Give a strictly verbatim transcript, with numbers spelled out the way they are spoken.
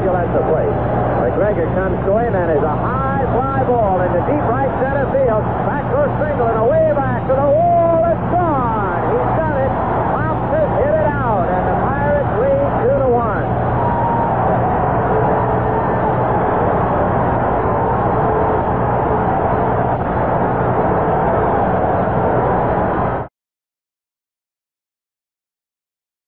Stargell at the plate. McGregor comes to him, and is a high fly ball into deep right center field. Back goes Stringler.